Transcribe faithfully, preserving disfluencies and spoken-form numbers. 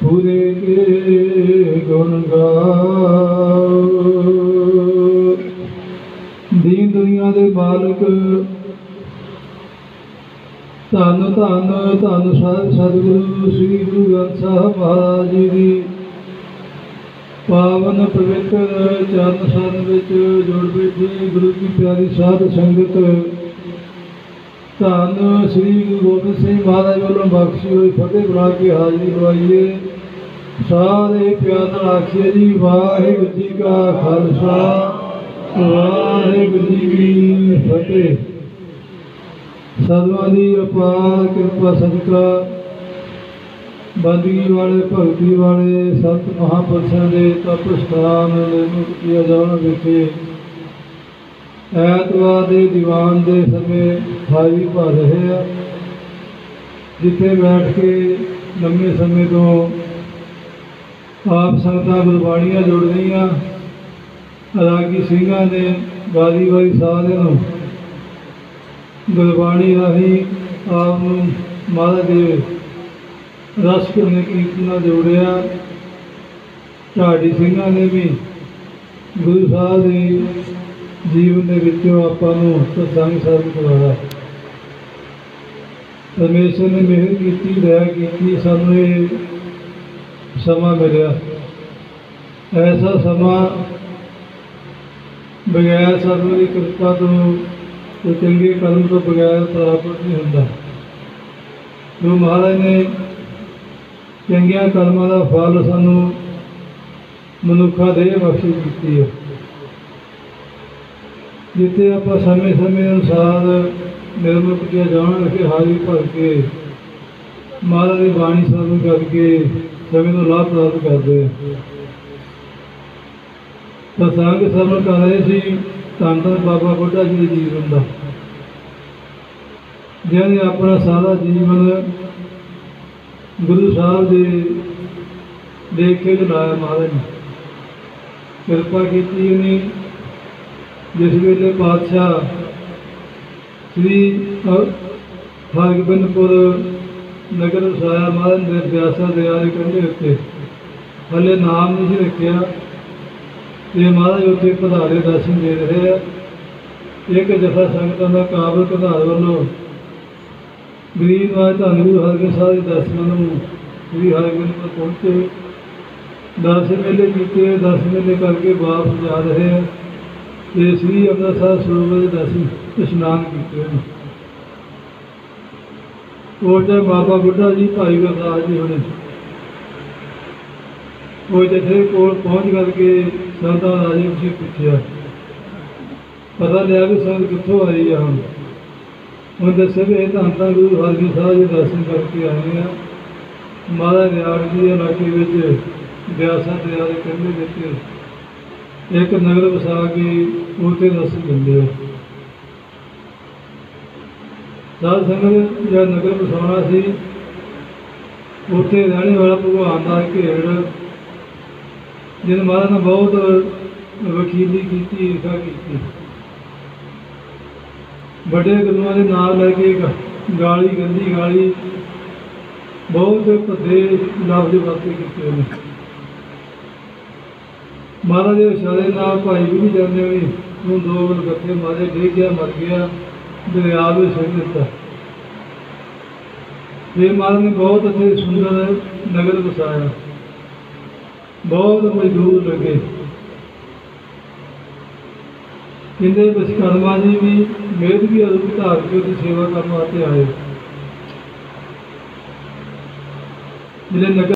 पूरे के गुण गाओ। दीन दुनिया दे मालिक धन धन धन सतगुरु श्री गुरु ग्रंथ साहब महाराज जी की पावन पवित्र चरण सन विच जुड़ बैठी गुरु की प्यारी साध संगत धन श्री गुरु गोबिंद सिंह महाराज वालों बख्शी हुई फतेह बुला के हाजिरी लवाइए। सारे प्यार नाल आखिए जी वाहिगुरू जी का खालसा वाहिगुरू जी की फतेह। साधुआं दी अपार कृपा सदका बंदगी वाले भगती वाले संत महापुरुषों के तप स्थान निर्मुक्तिया जान विखे ऐतवार के दीवान के समय हाई भर रहे हैं, जिथे बैठ के लंबे समय तो आप संगतां गुरबाणियां जुड़ रही। रागी सिंघां ने वारी वारी सारिआं गुरबाणी राही आप महाराज दे रस करने कीर्तन जोड़िया। ढाडी सिंघां ने भी गुरु साहब के जीवन के विचों आपां नूं सत्संग साधन करवाया। परमेश्वर ने मेहर की दया की सानूं ये समा मिलिया। ऐसा समा बगैर साधु की कृपा तो तो चंगे कर्म तो बगैर प्राप्त नहीं होता। गुरु महाराज ने चंगिया कर्मां का फल सानू मनुखा देह बख्शी की है, जिथे आप समय समय अनुसार निर्मुक्तिया जान रखे हाजिरी भर के महाराज की बाणी श्रवण करके समय को लाभ प्राप्त करते हैं। सत्संग श्रवण कर रहे थे धन धन बाबा बुढ़ा जी के जीवन का, जिन्हें अपना सारा जीवन गुरु साहब के देखे लाया। महाराज ने कृपा की उन्हें जिस वेले पातशाह श्री हरगोबिंदपुर नगर वसाया, महाराज ने ब्यासा दरिया के कंढे उत्ते हले नाम नहीं रखा, ये महाराज उत्थे पधारे दर्शन दे रहे हैं। एक जफा संगतां दा काबल कधार वालों गरीबनाथ धन गुरु हरगोबिंद साहब के दर्शनों श्री हरगोबिंदपुर पहुँचे, दर्शन मेले किए, दर्शन मेले करके वापस जा रहे हैं। ये श्री अमृतसर सरोवर के दर्शन स्नान किए हैं। और जब बाबा बुढ़ा जी भाई गुरदास जी होने वो जथे कोल पहुँच करके संतां राजी उसे पूछा, पता लिया भी संगत कितों आई है। हम उन्हें दस्या भी ये धन धन गुरु हरगोबिंद साहब जी दर्शन करके आए हैं। महाराज रियाड़ जी इलाके में ब्यासा दरिया के कंढे एक नगर वसा के उत्थे दर्शन दिंदे हैं। साध संगत जब नगर वसाना सी उत्थे रहने वाला भगवान का घेड़ जिन महाराज ने बहुत वकीली की ईर्खा की, बड़े गुरुओं के नाम लैके गाली गंदी गाली बहुत भद्दे लफ्ज वरते किए हैं। महाराज के इशारे नाल भाई भी नहीं जाने भी हूँ दो गलगत्ते मारे डेग गया मर गया दरिया में सुट दिता। ये महाराज ने बहुत अच्छे सुंदर नगर बसाया, बहुत मजदूर लगे। कहते विश्वकर्मा जी भी मेद भी अरूप धार के उसकी सेवा करने वास्ते आए। जिन्हें नगर